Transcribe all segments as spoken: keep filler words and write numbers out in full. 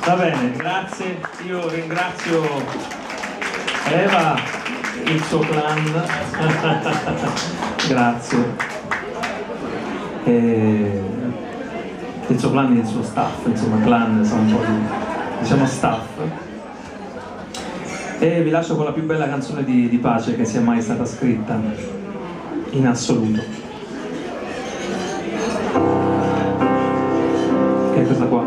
Va bene, grazie. Io ringrazio Eva, il suo clan. Grazie. E il suo clan e il suo staff, insomma, clan sono un po' di, diciamo, staff. E vi lascio con la più bella canzone di, di pace che sia mai stata scritta, in assoluto. Che è questa qua.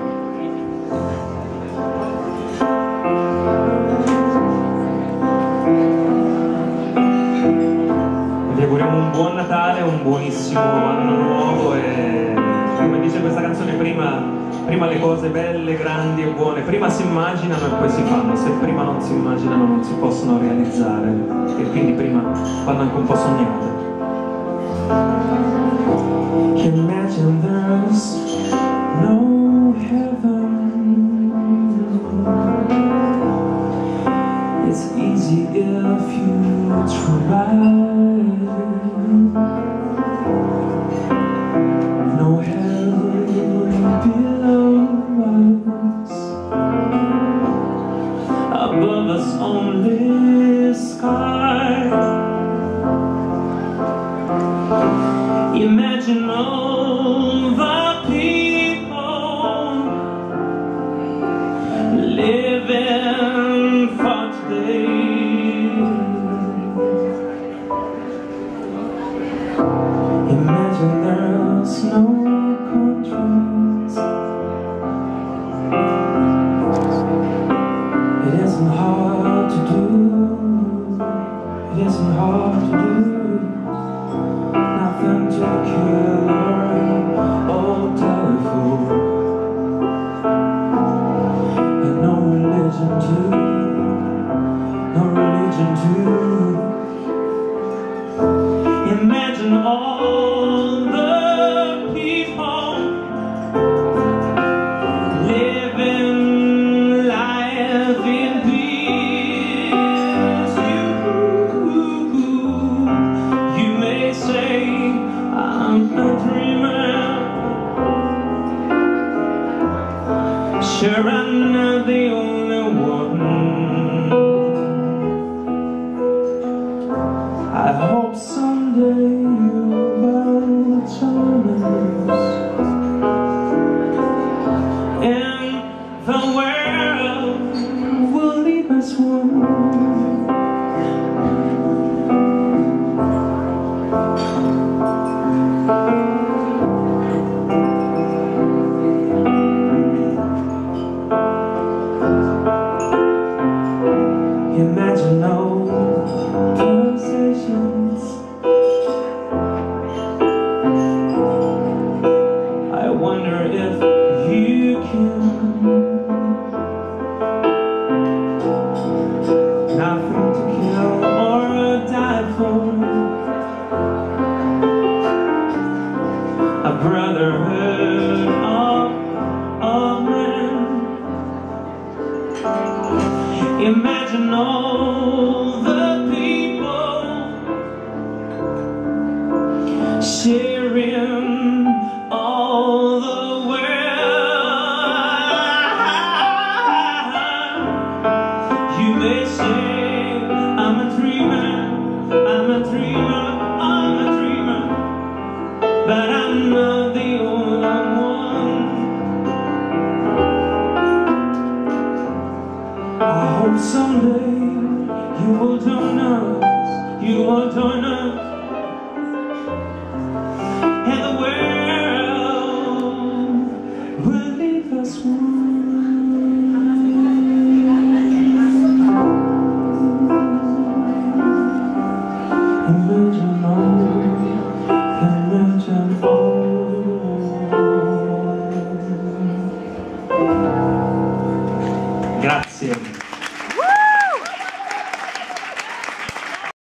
Vi auguriamo un buon Natale, un buonissimo anno nuovo e, come dice questa canzone prima, prima le cose belle, grandi e buone, prima si immaginano e poi si fanno. Se prima non si immaginano non si possono realizzare, e quindi prima vanno anche un po' sognate. Imagine there's no heaven. It's easy if you try. No heaven below us, above us only sky. Imagine all the people living for today. Imagine there's no countries. It isn't hard to do. It isn't hard to do. Nothing to kill or die for, and no religion too. No religion too. Imagine all the people living life in peace. You, you may say I'm a dreamer. Sure, I'm not the only one. I hope someday you will join us, and the world will leave us one. Imagine no conversations. I wonder if you can. Nothing to kill or die for. A brotherhood of, of men. Imagine all the people sharing all the world. You may say I'm a dreamer, I'm a dreamer, I'm a dreamer, but I'm not the only one. I hope someday you will join us, you will join us, and the world will leave us one.